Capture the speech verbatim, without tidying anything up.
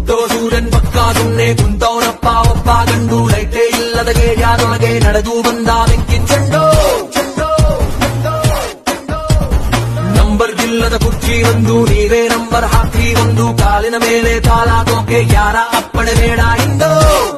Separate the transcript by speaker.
Speaker 1: ಹುಟ್ಟೋ ಸೂರ್ಯನ್ ಪಕ್ಕ ಸುಮ್ನೆ ಕುಂತವನಪ್ಪ ಒಬ್ಬ ಗಂಡು ಲೈಟೇ ಇಲ್ಲದ ಗೇಡ್ಯಾದೊಳಗೆ ನಡೆದು ಬಂದ ಬೆಂಕಿ ಚೆಂಡು ನಂಬರ್ ಗಿಲ್ಲದ ಕುರ್ಚಿ ಒಂದು ನೀವೇ ನಂಬರ್ ಹಾಕಿ ಒಂದು ಕಾಲಿನ ಮೇಲೆ ಕಾಲಾಕೋಕೆ ಯಾರ ಅಪ್ಪಣೆ ಬೇಡ ಇಂದು